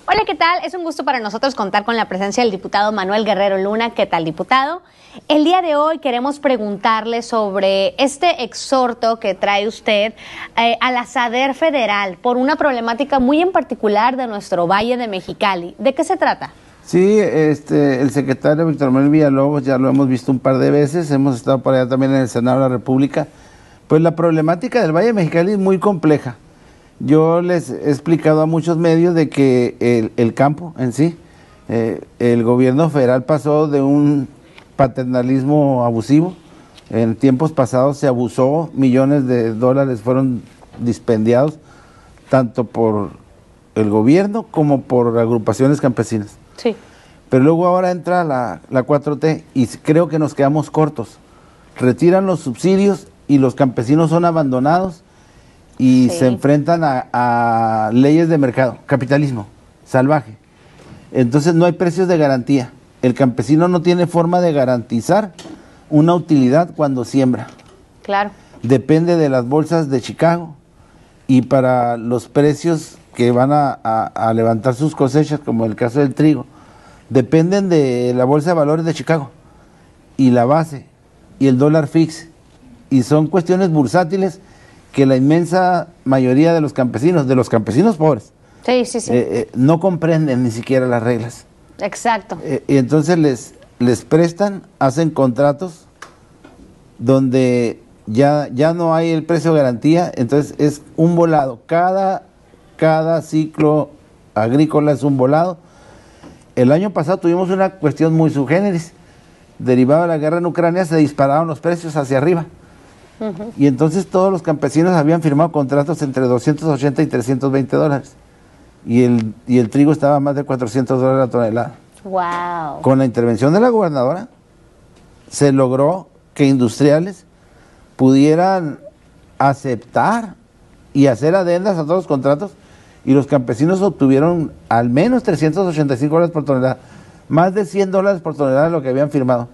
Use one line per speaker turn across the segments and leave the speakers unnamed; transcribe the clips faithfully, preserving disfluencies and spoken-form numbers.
Hola, ¿qué tal? Es un gusto para nosotros contar con la presencia del diputado Manuel Guerrero Luna. ¿Qué tal, diputado? El día de hoy queremos preguntarle sobre este exhorto que trae usted eh, a la SADER Federal por una problemática muy en particular de nuestro Valle de Mexicali. ¿De qué se trata?
Sí, este, el secretario Víctor Manuel Villalobos ya lo hemos visto un par de veces, hemos estado por allá también en el Senado de la República. Pues la problemática del Valle de Mexicali es muy compleja. Yo les he explicado a muchos medios de que el, el campo en sí, eh, el gobierno federal pasó de un paternalismo abusivo. En tiempos pasados se abusó, millones de dólares fueron dispendiados, tanto por el gobierno como por agrupaciones campesinas.
Sí.
Pero luego ahora entra la, la cuatro T y creo que nos quedamos cortos. Retiran los subsidios y los campesinos son abandonados y sí. se enfrentan a, a leyes de mercado, capitalismo salvaje. Entonces no hay precios de garantía. El campesino no tiene forma de garantizar una utilidad cuando siembra.
Claro.
Depende de las bolsas de Chicago y para los precios que van a, a, a levantar sus cosechas, como el caso del trigo, dependen de la bolsa de valores de Chicago y la base y el dólar fix, y son cuestiones bursátiles que la inmensa mayoría de los campesinos, de los campesinos pobres,
sí, sí, sí.
Eh, eh, no comprenden ni siquiera las reglas.
Exacto.
Eh, y entonces les, les prestan, hacen contratos donde ya, ya no hay el precio de garantía, entonces es un volado. Cada, cada ciclo agrícola es un volado. El año pasado tuvimos una cuestión muy subgéneris. Derivado de la guerra en Ucrania, se dispararon los precios hacia arriba. Uh-huh. Y entonces todos los campesinos habían firmado contratos entre doscientos ochenta y trescientos veinte dólares. Y el, y el trigo estaba a más de cuatrocientos dólares la tonelada.
Wow.
Con la intervención de la gobernadora, se logró que industriales pudieran aceptar y hacer adendas a todos los contratos, y los campesinos obtuvieron al menos trescientos ochenta y cinco dólares por tonelada, más de cien dólares por tonelada de lo que habían firmado,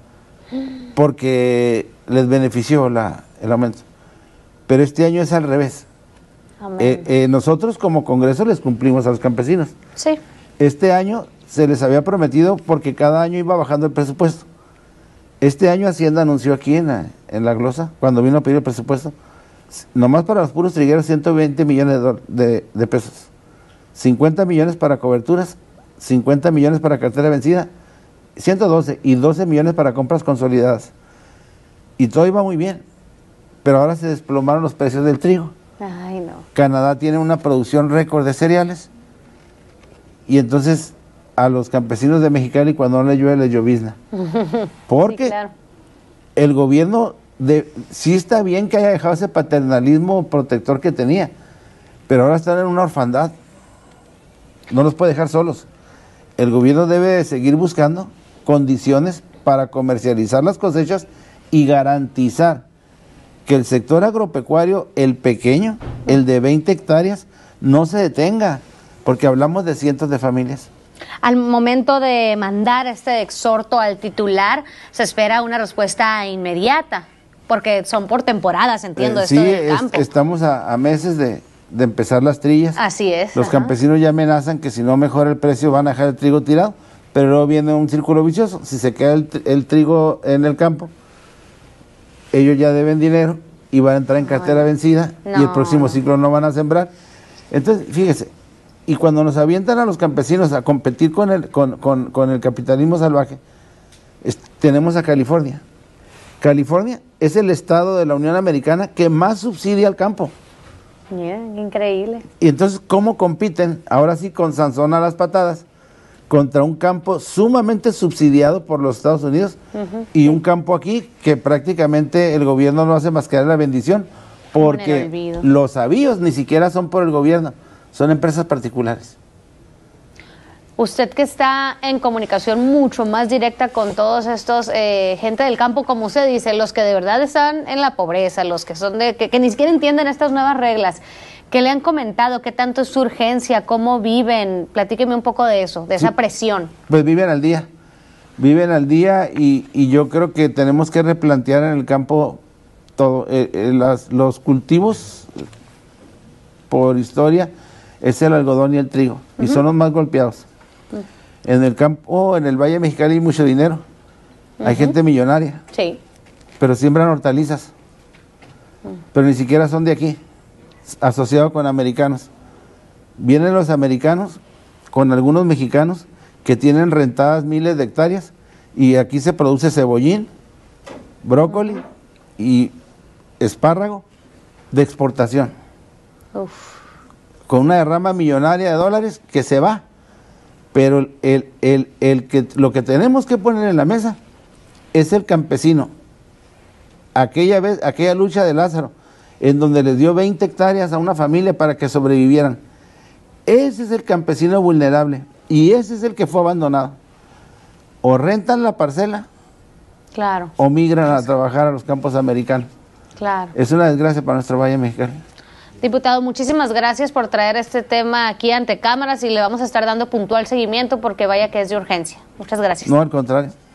porque les benefició la, el aumento. Pero este año es al revés. Eh, eh, nosotros como Congreso les cumplimos a los campesinos.
Sí.
Este año se les había prometido porque cada año iba bajando el presupuesto. Este año Hacienda anunció aquí en la, en la glosa, cuando vino a pedir el presupuesto, nomás para los puros trigueros ciento veinte millones de, de, de pesos, cincuenta millones para coberturas, cincuenta millones para cartera vencida, ciento doce y doce millones para compras consolidadas. Y todo iba muy bien, pero ahora se desplomaron los precios del trigo.
Ay, no.
Canadá tiene una producción récord de cereales y entonces a los campesinos de Mexicali cuando no les llueve les llovizna. Porque sí, claro. El gobierno de, sí está bien que haya dejado ese paternalismo protector que tenía, pero ahora están en una orfandad. No los puede dejar solos. El gobierno debe seguir buscando condiciones para comercializar las cosechas y garantizar que el sector agropecuario, el pequeño, el de veinte hectáreas, no se detenga, porque hablamos de cientos de familias.
Al momento de mandar este exhorto al titular, se espera una respuesta inmediata, porque son por temporadas, entiendo,
eh,
esto
sí,
del
es,
campo.
estamos a, a meses de, de empezar las trillas.
Así es.
Los
ajá.
campesinos ya amenazan que si no mejora el precio van a dejar el trigo tirado, pero luego viene un círculo vicioso. Si se queda el, el trigo en el campo, ellos ya deben dinero y van a entrar en cartera Ay, vencida no. y el próximo ciclo no van a sembrar. Entonces, fíjese, y cuando nos avientan a los campesinos a competir con el, con, con, con el capitalismo salvaje, es, tenemos a California. California es el estado de la Unión Americana que más subsidia al campo.
Yeah, increíble.
Y entonces, ¿cómo compiten? Ahora sí, con Sansón a las patadas, contra un campo sumamente subsidiado por los Estados Unidos uh-huh. y un campo aquí que prácticamente el gobierno no hace más que dar la bendición, porque los avíos ni siquiera son por el gobierno, son empresas particulares.
Usted que está en comunicación mucho más directa con todos estos, eh, gente del campo, como usted dice, los que de verdad están en la pobreza, los que son de que, que ni siquiera entienden estas nuevas reglas, ¿qué le han comentado? ¿Qué tanto es su urgencia? ¿Cómo viven? Platíqueme un poco de eso, de esa sí, presión.
Pues viven al día, viven al día y, y yo creo que tenemos que replantear en el campo todo, eh, eh, las, los cultivos por historia es el algodón y el trigo, uh-huh. y son los más golpeados. Uh-huh. En el campo, en el Valle Mexicali hay mucho dinero, uh-huh. hay gente millonaria,
sí.
pero siembran hortalizas, uh-huh. pero ni siquiera son de aquí, asociados con americanos. Vienen los americanos con algunos mexicanos que tienen rentadas miles de hectáreas, y aquí se produce cebollín, brócoli uh-huh. y espárrago de exportación. Uf. Con una derrama millonaria de dólares que se va, pero el, el, el, el que, lo que tenemos que poner en la mesa es el campesino. Aquella vez, aquella lucha de Lázaro, en donde les dio veinte hectáreas a una familia para que sobrevivieran. Ese es el campesino vulnerable, y ese es el que fue abandonado. O rentan la parcela,
claro,
o migran a trabajar a los campos americanos.
Claro.
Es una desgracia para nuestro Valle Mexicali.
Diputado, muchísimas gracias por traer este tema aquí ante cámaras, y le vamos a estar dando puntual seguimiento porque vaya que es de urgencia. Muchas gracias.
No, al contrario.